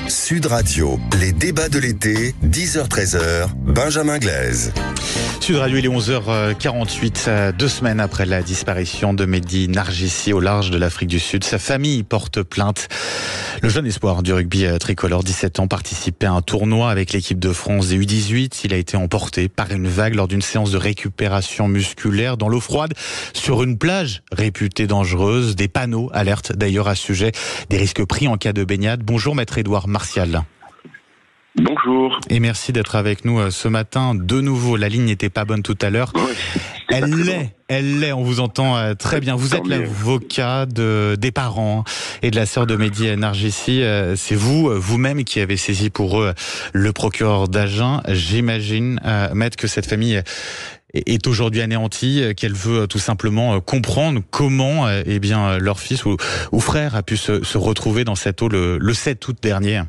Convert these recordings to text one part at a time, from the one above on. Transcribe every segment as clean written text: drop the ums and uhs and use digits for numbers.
Sud Radio, les débats de l'été, 10h-13h, Benjamin Glaise. Sud Radio, il est 11h48, 2 semaines après la disparition de Mehdi Nargissi au large de l'Afrique du Sud. Sa famille porte plainte. Le jeune espoir du rugby tricolore, 17 ans, participait à un tournoi avec l'équipe de France des U18. Il a été emporté par une vague lors d'une séance de récupération musculaire dans l'eau froide sur une plage réputée dangereuse. Des panneaux alertent d'ailleurs à ce sujet des risques pris en cas de baignade. Bonjour maître Édouard Martial. Bonjour. Et merci d'être avec nous ce matin. De nouveau, la ligne n'était pas bonne tout à l'heure. Oui, Elle l'est, on vous entend très bien. Vous êtes l'avocat des parents et de la sœur de Mehdi Nargissi. C'est vous-même qui avez saisi pour eux le procureur d'Agen. J'imagine, maître, que cette famille est aujourd'hui anéantie, qu'elle veut tout simplement comprendre comment leur fils ou frère a pu se retrouver dans cette eau le 7 août dernier.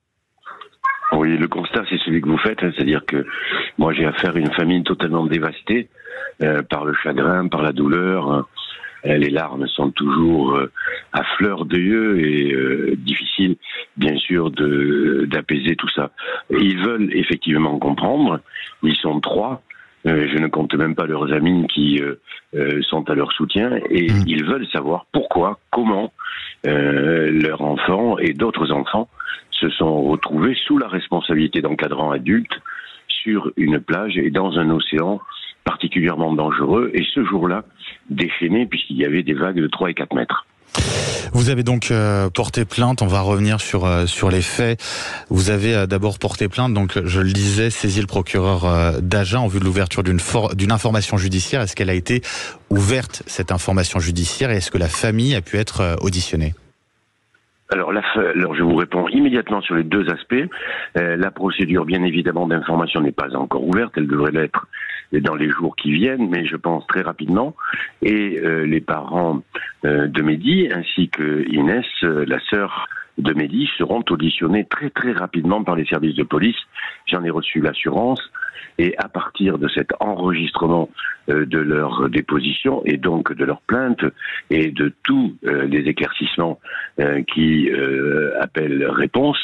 Oui, le constat, c'est celui que vous faites, c'est-à-dire que moi, j'ai affaire à une famille totalement dévastée par le chagrin, par la douleur. Les larmes sont toujours à fleur d'yeux et difficile, bien sûr, d'apaiser tout ça. Ils veulent effectivement comprendre. Ils sont 3. Je ne compte même pas leurs amis qui sont à leur soutien et ils veulent savoir pourquoi, comment leur enfant et d'autres enfants se sont retrouvés sous la responsabilité d'encadrants adultes sur une plage et dans un océan particulièrement dangereux et ce jour-là déchaîné puisqu'il y avait des vagues de 3 et 4 mètres. Vous avez donc porté plainte, on va revenir sur les faits. Vous avez d'abord porté plainte, donc je le disais, saisi le procureur d'Agen en vue de l'ouverture d'une information judiciaire. Est-ce qu'elle a été ouverte, cette information judiciaire, et est-ce que la famille a pu être auditionnée ? Alors je vous réponds immédiatement sur les 2 aspects. La procédure, bien évidemment, d'information n'est pas encore ouverte. Elle devrait l'être dans les jours qui viennent, mais je pense très rapidement. Et les parents de Mehdi, ainsi que Inès, la sœur de Mehdi, seront auditionnés très très rapidement par les services de police. J'en ai reçu l'assurance. Et à partir de cet enregistrement de leur déposition et donc de leur plainte et de tous les éclaircissements qui appellent réponse,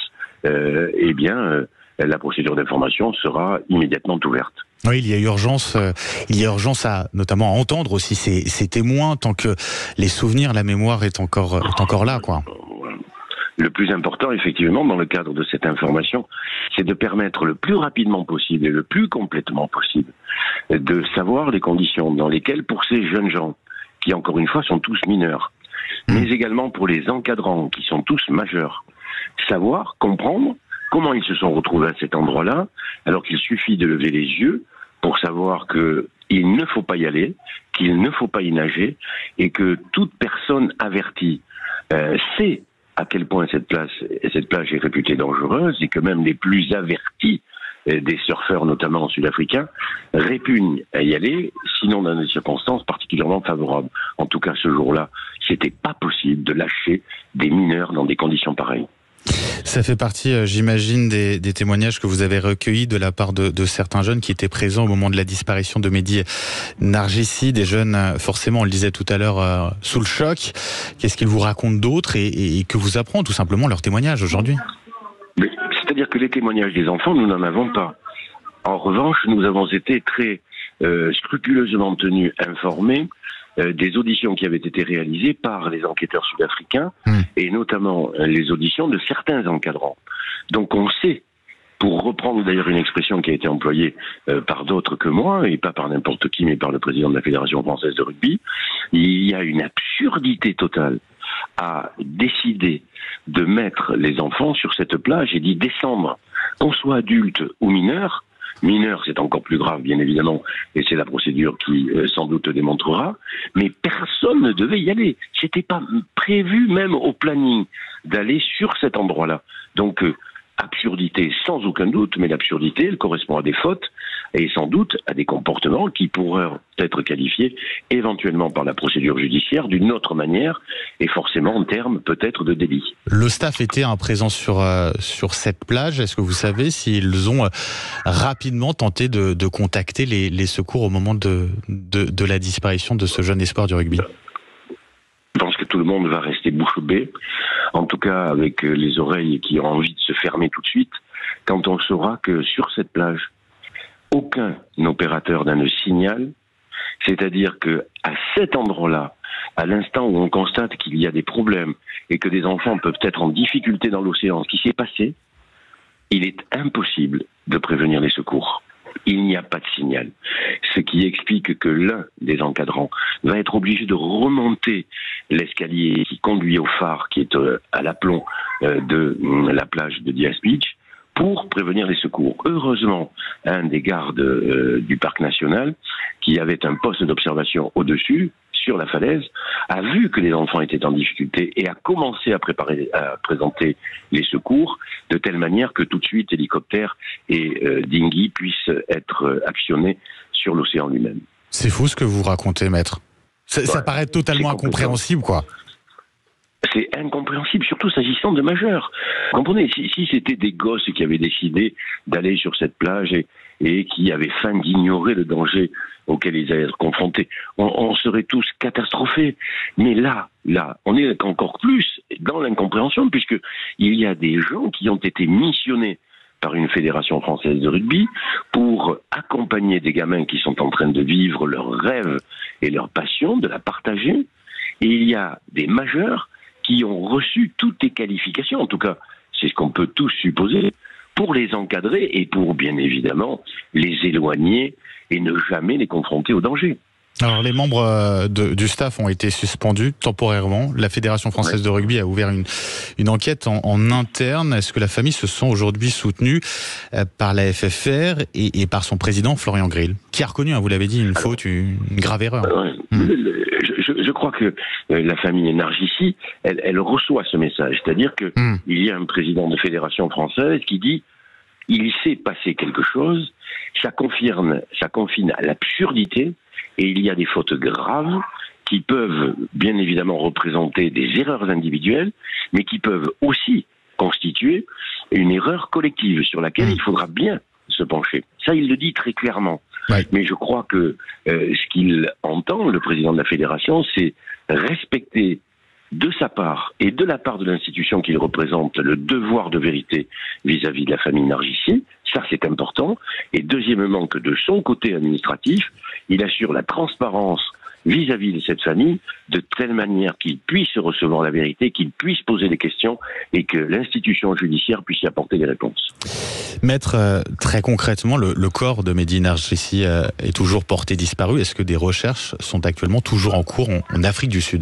la procédure d'information sera immédiatement ouverte. Oui, il y a urgence à notamment à entendre aussi ces témoins tant que les souvenirs, la mémoire est encore là, quoi. Le plus important, effectivement, dans le cadre de cette information, c'est de permettre le plus rapidement possible et le plus complètement possible de savoir les conditions dans lesquelles, pour ces jeunes gens, qui encore une fois sont tous mineurs, mais également pour les encadrants qui sont tous majeurs, savoir, comprendre comment ils se sont retrouvés à cet endroit-là, alors qu'il suffit de lever les yeux pour savoir qu'il ne faut pas y aller, qu'il ne faut pas y nager, et que toute personne avertie sait à quel point cette plage est réputée dangereuse et que même les plus avertis des surfeurs, notamment sud-africains, répugnent à y aller, sinon dans des circonstances particulièrement favorables. En tout cas, ce jour-là, c'était pas possible de lâcher des mineurs dans des conditions pareilles. Ça fait partie, j'imagine, des témoignages que vous avez recueillis de la part de certains jeunes qui étaient présents au moment de la disparition de Mehdi Nargissi. Des jeunes, forcément, on le disait tout à l'heure, sous le choc. Qu'est-ce qu'ils vous racontent d'autre et que vous apprend tout simplement leur témoignage aujourd'hui ? C'est-à-dire que les témoignages des enfants, nous n'en avons pas. En revanche, nous avons été très scrupuleusement tenus informés des auditions qui avaient été réalisées par les enquêteurs sud-africains et notamment les auditions de certains encadrants. Donc on sait, pour reprendre d'ailleurs une expression qui a été employée par d'autres que moi, et pas par n'importe qui, mais par le président de la Fédération française de rugby, il y a une absurdité totale à décider de mettre les enfants sur cette plage et d'y descendre, qu'on soit adulte ou mineur. Mineur, c'est encore plus grave, bien évidemment, et c'est la procédure qui, sans doute, démontrera. Mais personne ne devait y aller. C'était pas prévu, même au planning, d'aller sur cet endroit-là. Donc, absurdité, sans aucun doute, mais l'absurdité, elle correspond à des fautes et sans doute à des comportements qui pourraient être qualifiés éventuellement par la procédure judiciaire d'une autre manière et forcément en termes peut-être de délit. Le staff était présent sur cette plage. Est-ce que vous savez s'ils ont rapidement tenté de contacter les secours au moment de la disparition de ce jeune espoir du rugby ? Je pense que tout le monde va rester bouche bée, en tout cas avec les oreilles qui ont envie de se fermer tout de suite, quand on saura que sur cette plage, aucun opérateur n'a le signal, c'est-à-dire que à cet endroit-là, à l'instant où on constate qu'il y a des problèmes et que des enfants peuvent être en difficulté dans l'océan, ce qui s'est passé, il est impossible de prévenir les secours. Il n'y a pas de signal. Ce qui explique que l'un des encadrants va être obligé de remonter l'escalier qui conduit au phare qui est à l'aplomb de la plage de Diaz Beach pour prévenir les secours. Heureusement, un des gardes du parc national, qui avait un poste d'observation au-dessus, sur la falaise, a vu que les enfants étaient en difficulté et a commencé à présenter les secours de telle manière que tout de suite hélicoptères et dinghy puissent être actionnés sur l'océan lui-même. C'est fou ce que vous racontez, maître. Ça paraît totalement incompréhensible, quoi. C'est incompréhensible, surtout s'agissant de majeurs. Vous comprenez, si c'était des gosses qui avaient décidé d'aller sur cette plage et qui avaient faim d'ignorer le danger auquel ils allaient être confrontés, on serait tous catastrophés. Mais là, on est encore plus dans l'incompréhension, puisqu'il y a des gens qui ont été missionnés par une fédération française de rugby pour accompagner des gamins qui sont en train de vivre leur rêve et leur passion, de la partager. Et il y a des majeurs qui ont reçu toutes les qualifications, en tout cas, c'est ce qu'on peut tous supposer, pour les encadrer et pour, bien évidemment, les éloigner et ne jamais les confronter au danger. Alors, les membres du staff ont été suspendus temporairement. La Fédération française de rugby a ouvert une enquête en interne. Est-ce que la famille se sent aujourd'hui soutenue par la FFR et par son président, Florian Grill, qui a reconnu, vous l'avez dit, une faute, une grave erreur? Je crois que la famille Nargissi, elle reçoit ce message. C'est-à-dire qu'il y a un président de fédération française qui dit « il s'est passé quelque chose », ça confine à l'absurdité, et il y a des fautes graves qui peuvent bien évidemment représenter des erreurs individuelles, mais qui peuvent aussi constituer une erreur collective sur laquelle il faudra bien se pencher. Ça, il le dit très clairement. Ouais. Mais je crois que ce qu'il entend, le président de la fédération, c'est respecter de sa part et de la part de l'institution qu'il représente le devoir de vérité vis-à-vis de la famille Nargissi. Ça, c'est important. Et deuxièmement, que de son côté administratif, il assure la transparence vis-à-vis de cette famille, de telle manière qu'il puisse recevoir la vérité, qu'il puisse poser des questions et que l'institution judiciaire puisse y apporter des réponses. Maître, très concrètement, le corps de Mehdi Nargissi est toujours porté disparu. Est-ce que des recherches sont actuellement toujours en cours en Afrique du Sud ?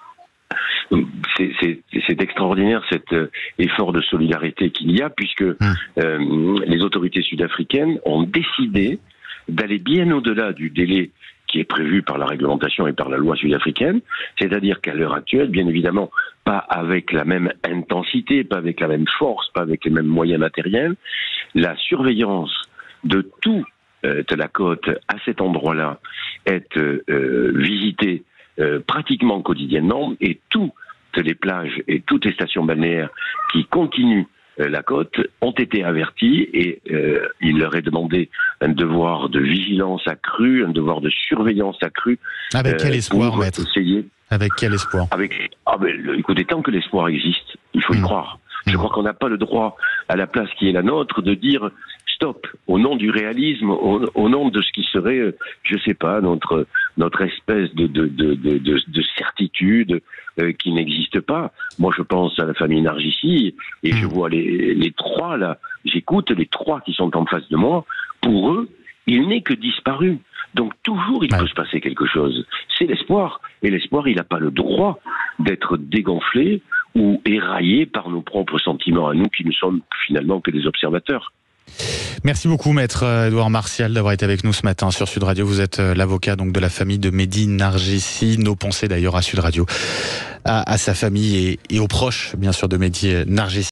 C'est extraordinaire cet effort de solidarité qu'il y a, puisque les autorités sud-africaines ont décidé d'aller bien au-delà du délai qui est prévu par la réglementation et par la loi sud-africaine, c'est-à-dire qu'à l'heure actuelle, bien évidemment, pas avec la même intensité, pas avec la même force, pas avec les mêmes moyens matériels, la surveillance de toute la côte à cet endroit-là est visitée pratiquement quotidiennement, et toutes les plages et toutes les stations balnéaires qui continuent la côte ont été avertis et il leur est demandé un devoir de vigilance accrue, un devoir de surveillance accrue. Avec quel espoir, maître ? Avec quel espoir ? Écoutez, tant que l'espoir existe, il faut y croire. Je crois qu'on n'a pas le droit, à la place qui est la nôtre, de dire stop, au nom du réalisme, au nom de ce qui serait, je sais pas, notre espèce de certitude qui n'existe pas. Moi, je pense à la famille Nargissi et je vois les trois là. J'écoute les trois qui sont en face de moi. Pour eux, il n'est que disparu. Donc toujours, il peut se passer quelque chose. C'est l'espoir. Et l'espoir, il n'a pas le droit d'être dégonflé ou éraillé par nos propres sentiments à nous qui ne sommes finalement que des observateurs. Merci beaucoup, maître Édouard Martial, d'avoir été avec nous ce matin sur Sud Radio. Vous êtes l'avocat donc de la famille de Mehdi Nargissi. Nos pensées d'ailleurs à Sud Radio, à sa famille et aux proches, bien sûr, de Mehdi Nargissi.